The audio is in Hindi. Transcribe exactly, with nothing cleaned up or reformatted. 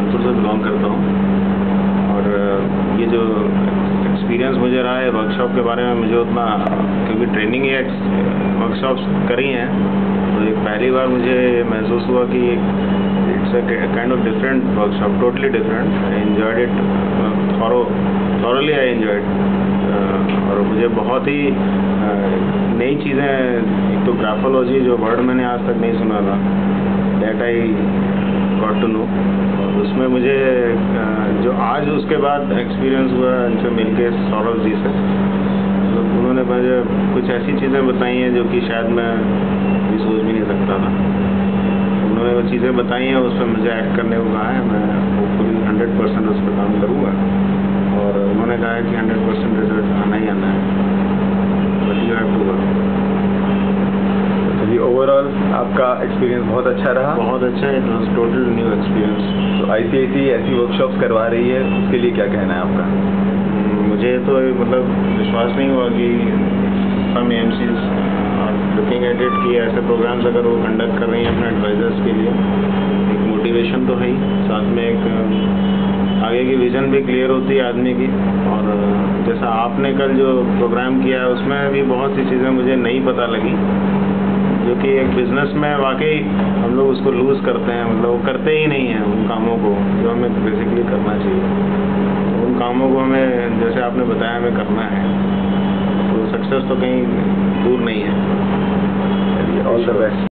जबलपुर से बिलोंग करता हूँ और ये जो एक्सपीरियंस मुझे रहा है वर्कशॉप के बारे में, मुझे उतना, क्योंकि ट्रेनिंग या वर्कशॉप्स करी हैं, तो एक पहली बार मुझे महसूस हुआ कि it's a kind of different workshop, totally different. I enjoyed it thorough thoroughly I enjoyed और मुझे बहुत ही नई चीज़ें, एक तो ग्राफोलॉजी जो वर्ड मैंने आज तक नहीं सुना था, that I got to know. और उसमें मुझे जो आज उसके बाद एक्सपीरियंस हुआ इनसे मिलके सौरभ जी से, तो उन्होंने मुझे कुछ ऐसी चीज़ें बताई हैं जो कि शायद मैं भी सोच भी नहीं सकता था। उन्होंने वो चीज़ें बताई हैं, उस पर मुझे एक्ट करने को कहा है। मैं होपफुली हंड्रेड परसेंट उस पर काम करूँगा और उन्होंने कहा है कि हंड्रेड परसेंट रिजल्ट आना ही आना है, but you have to work. चलिए, ओवरऑल आपका एक्सपीरियंस बहुत अच्छा रहा? बहुत अच्छा, it was total new experience. तो आई सी आई सी ऐसी वर्कशॉप्स करवा रही है, उसके लिए क्या कहना है आपका? मुझे तो मतलब विश्वास नहीं हुआ कि some A M Cs looking at it कि ऐसे प्रोग्राम्स अगर वो कंडक्ट कर रही हैं अपने एडवाइजर्स के लिए, एक मोटिवेशन तो है ही, साथ में एक आगे की विज़न भी क्लियर होती है आदमी की। और जैसा आपने कल जो प्रोग्राम किया है उसमें भी बहुत सी चीज़ें मुझे नहीं पता लगी, जो कि एक बिज़नेस में वाकई हम लोग उसको लूज़ करते हैं, मतलब वो करते ही नहीं हैं उन कामों को जो हमें बेसिकली करना चाहिए। उन कामों को हमें, जैसे आपने बताया, हमें करना है, तो सक्सेस तो कहीं दूर नहीं है। All the best.